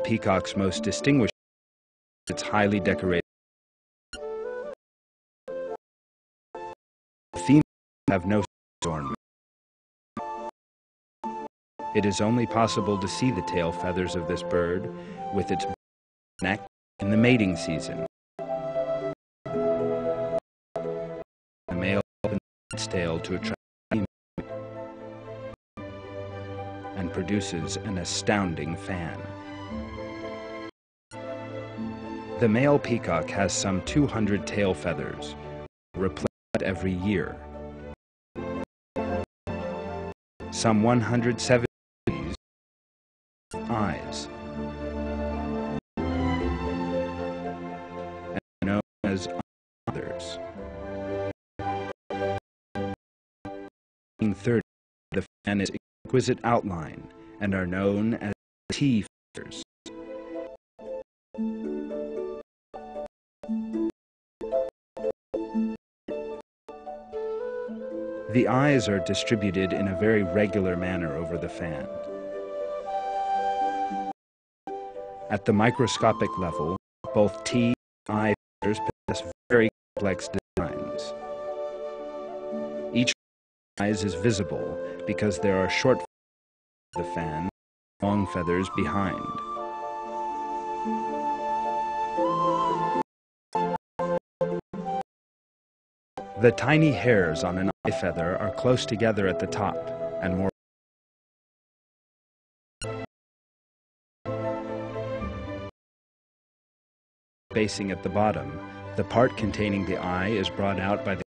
peacock's most distinguished is its highly decorated. The females have no ornament. It is only possible to see the tail feathers of this bird with its neck in the mating season. The male opens its tail to attract the female and produces an astounding fan. The male peacock has some 200 tail feathers, replenished every year. Some 170 eyes, and known as others. In 1930, the fan is exquisite outline and are known as T feathers. The eyes are distributed in a very regular manner over the fan. At the microscopic level, both T and I feathers possess very complex designs. Each eyes is visible because there are short feathers of the fan, long feathers behind. The tiny hairs on an eye feather are close together at the top and more spacing at the bottom. The part containing the eye is brought out by the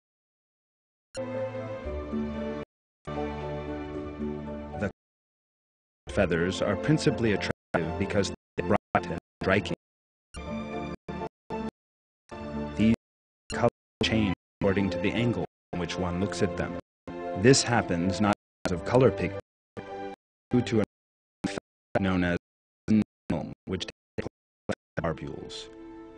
feathers are principally attractive because they're bright and striking. These colors change according to the angle in which one looks at them. This happens not because of color pigment, due to an effect known as film, which takes place in barbules.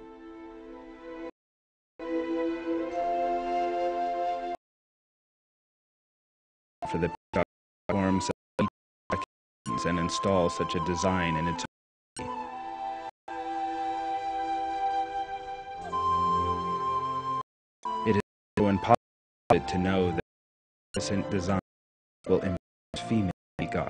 For the peacock forms and install such a design in its own. It is impossible to know that this design will impress female peacock.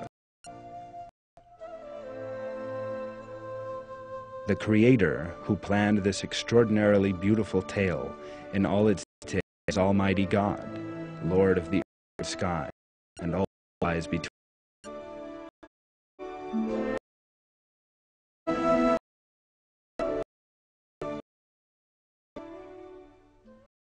The creator who planned this extraordinarily beautiful tail in all its details is Almighty God, Lord of the earth and sky, and all lies between.